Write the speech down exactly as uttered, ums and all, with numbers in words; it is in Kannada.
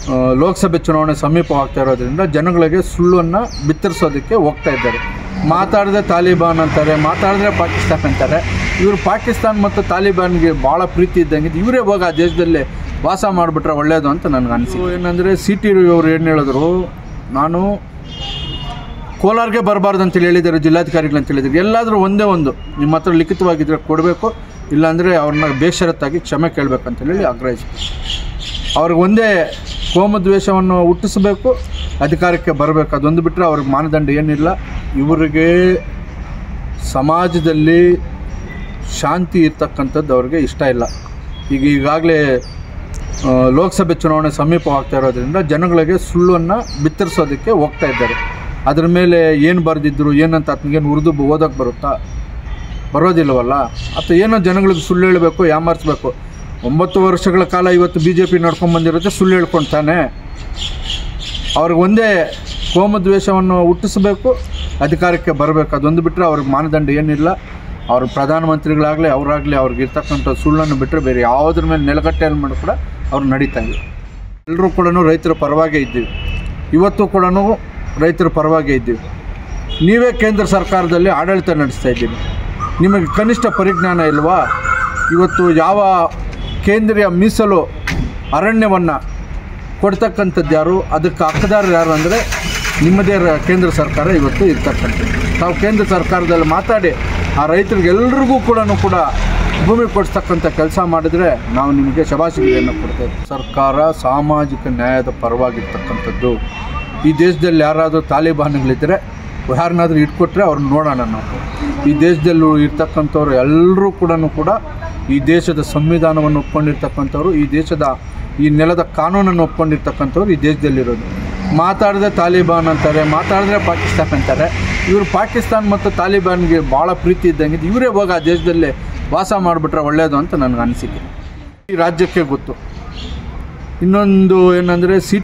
ಲೋಕಸಭೆ ಚುನಾವಣೆ ಸಮೀಪವಾಗ್ತಾ ಇರೋದ್ರಿಂದ ಜನಗಳಿಗೆ ಸುಳ್ಳನ್ನು ಬಿತ್ತರಿಸೋದಕ್ಕೆ ಹೋಗ್ತಾ ಇದ್ದಾರೆ. ಮಾತಾಡಿದ್ರೆ ತಾಲಿಬಾನ್ ಅಂತಾರೆ, ಮಾತಾಡಿದ್ರೆ ಪಾಕಿಸ್ತಾನ್ ಅಂತಾರೆ. ಇವರು ಪಾಕಿಸ್ತಾನ್ ಮತ್ತು ತಾಲಿಬಾನ್ಗೆ ಭಾಳ ಪ್ರೀತಿ ಇದ್ದಂಗೆ ಇವರೇ ಹೋಗಿ ಆ ದೇಶದಲ್ಲೇ ವಾಸ ಮಾಡಿಬಿಟ್ರೆ ಒಳ್ಳೆಯದು ಅಂತ ನನಗೆ ಅನಿಸಿತು. ಏನಂದರೆ ಸಿ ಟಿ ರವಿ ಅವರು ಏನು ಹೇಳಿದ್ರು, ನಾನು ಕೋಲಾರ್ಗೆ ಬರಬಾರ್ದು ಅಂತೇಳಿ ಹೇಳಿದ್ದಾರೆ, ಜಿಲ್ಲಾಧಿಕಾರಿಗಳು ಅಂತ ಹೇಳಿದ್ರು. ಎಲ್ಲಾದರೂ ಒಂದೇ ಒಂದು ನಿಮ್ಮ ಹತ್ರ ಲಿಖಿತವಾಗಿದ್ದರೆ ಕೊಡಬೇಕು, ಇಲ್ಲಾಂದರೆ ಅವ್ರನ್ನ ಬೇಷರತ್ತಾಗಿ ಕ್ಷಮೆ ಕೇಳಬೇಕಂತೇಳಿ ಆಗ್ರಹಿಸ್ಬೇಕು. ಅವ್ರಿಗೆ ಒಂದೇ ಕೋಮದ್ವೇಷವನ್ನು ಹುಟ್ಟಿಸಬೇಕು, ಅಧಿಕಾರಕ್ಕೆ ಬರಬೇಕು. ಅದೊಂದು ಬಿಟ್ಟರೆ ಅವ್ರಿಗೆ ಮಾನದಂಡ ಏನಿಲ್ಲ. ಇವರಿಗೆ ಸಮಾಜದಲ್ಲಿ ಶಾಂತಿ ಇರ್ತಕ್ಕಂಥದ್ದು ಅವ್ರಿಗೆ ಇಷ್ಟ ಇಲ್ಲ. ಈಗ ಈಗಾಗಲೇ ಲೋಕಸಭೆ ಚುನಾವಣೆ ಸಮೀಪವಾಗ್ತಾ ಇರೋದ್ರಿಂದ ಜನಗಳಿಗೆ ಸುಳ್ಳನ್ನು ಬಿತ್ತರಿಸೋದಕ್ಕೆ ಹೋಗ್ತಾ ಇದ್ದಾರೆ. ಅದ್ರ ಮೇಲೆ ಏನು ಬರೆದಿದ್ರು ಏನಂತ ಆತನಿಗೇನು ಉರ್ದು ಓದೋಕ್ಕೆ ಬರುತ್ತಾ? ಬರೋದಿಲ್ಲವಲ್ಲ. ಅಥವಾ ಏನೋ ಜನಗಳಿಗೆ ಸುಳ್ಳು ಹೇಳಬೇಕು, ಯಾಮಾರಿಸ್ಬೇಕು. ಒಂಬತ್ತು ವರ್ಷಗಳ ಕಾಲ ಇವತ್ತು ಬಿ ಜೆ ಪಿ ನಡ್ಕೊಂಡ್ಬಂದಿರುತ್ತೆ, ಸುಳ್ಳು ಹೇಳ್ಕೊಳ್ತಾನೆ. ಅವ್ರಿಗೆ ಒಂದೇ ಕೋಮದ್ವೇಷವನ್ನು ಹುಟ್ಟಿಸಬೇಕು, ಅಧಿಕಾರಕ್ಕೆ ಬರಬೇಕು. ಅದೊಂದು ಬಿಟ್ಟರೆ ಅವ್ರಿಗೆ ಮಾನದಂಡ ಏನಿಲ್ಲ. ಅವ್ರ ಪ್ರಧಾನಮಂತ್ರಿಗಳಾಗಲಿ ಅವರಾಗಲಿ ಅವ್ರಿಗೆ ಇರ್ತಕ್ಕಂಥ ಸುಳ್ಳನ್ನು ಬಿಟ್ಟರೆ ಬೇರೆ ಯಾವುದ್ರ ಮೇಲೆ ನೆಲಗಟ್ಟೆಯಲ್ಲಿ ಮಾಡಿ ಕೂಡ ಅವ್ರು ನಡೀತಾ ಇಲ್ಲ. ಎಲ್ಲರೂ ಕೂಡ ರೈತರ ಪರವಾಗೇ ಇದ್ದೀವಿ, ಇವತ್ತು ಕೂಡ ರೈತರ ಪರವಾಗೇ ಇದ್ದೀವಿ. ನೀವೇ ಕೇಂದ್ರ ಸರ್ಕಾರದಲ್ಲಿ ಆಡಳಿತ ನಡೆಸ್ತಾ ಇದ್ದೀವಿ, ನಿಮಗೆ ಕನಿಷ್ಠ ಪರಿಜ್ಞಾನ ಇಲ್ವಾ? ಇವತ್ತು ಯಾವ ಕೇಂದ್ರೀಯ ಮೀಸಲು ಅರಣ್ಯವನ್ನು ಕೊಡ್ತಕ್ಕಂಥದ್ದು ಯಾರು, ಅದಕ್ಕೆ ಹಕ್ಕದಾರರು ಯಾರು ಅಂದರೆ ನಿಮ್ಮದೇ ಕೇಂದ್ರ ಸರ್ಕಾರ ಇವತ್ತು ಇರ್ತಕ್ಕಂಥದ್ದು. ನಾವು ಕೇಂದ್ರ ಸರ್ಕಾರದಲ್ಲಿ ಮಾತಾಡಿ ಆ ರೈತರಿಗೆಲ್ಲರಿಗೂ ಕೂಡ ಕೂಡ ಭೂಮಿ ಕೊಡಿಸ್ತಕ್ಕಂಥ ಕೆಲಸ ಮಾಡಿದರೆ ನಾವು ನಿಮಗೆ ಶಬಾಷಿಗೆಯನ್ನು ಕೊಡ್ತೇವೆ. ಸರ್ಕಾರ ಸಾಮಾಜಿಕ ನ್ಯಾಯದ ಪರವಾಗಿರ್ತಕ್ಕಂಥದ್ದು. ಈ ದೇಶದಲ್ಲಿ ಯಾರಾದರೂ ತಾಲಿಬಾನ್ಗಳಿದ್ದರೆ ಯಾರನ್ನಾದರೂ ಇಟ್ಕೊಟ್ರೆ ಅವ್ರನ್ನ ನೋಡೋಣ ನಾವು. ಈ ದೇಶದಲ್ಲೂ ಇರ್ತಕ್ಕಂಥವ್ರು ಎಲ್ಲರೂ ಕೂಡ ಕೂಡ ಈ ದೇಶದ ಸಂವಿಧಾನವನ್ನು ಒಪ್ಕೊಂಡಿರ್ತಕ್ಕಂಥವ್ರು, ಈ ದೇಶದ ಈ ನೆಲದ ಕಾನೂನನ್ನು ಒಪ್ಕೊಂಡಿರ್ತಕ್ಕಂಥವ್ರು ಈ ದೇಶದಲ್ಲಿರೋದು. ಮಾತಾಡಿದ್ರೆ ತಾಲಿಬಾನ್ ಅಂತಾರೆ, ಮಾತಾಡಿದ್ರೆ ಪಾಕಿಸ್ತಾನ್ ಅಂತಾರೆ. ಇವರು ಪಾಕಿಸ್ತಾನ್ ಮತ್ತು ತಾಲಿಬಾನ್ಗೆ ಭಾಳ ಪ್ರೀತಿ ಇದ್ದಂಗೆ ಇವರೇ ಹೋಗಿ ಆ ದೇಶದಲ್ಲೇ ವಾಸ ಮಾಡಿಬಿಟ್ರೆ ಒಳ್ಳೆಯದು ಅಂತ ನನಗೆ ಅನಿಸಿಕೆ. ಈ ರಾಜ್ಯಕ್ಕೆ ಗೊತ್ತು. ಇನ್ನೊಂದು ಏನಂದರೆ ಸಿ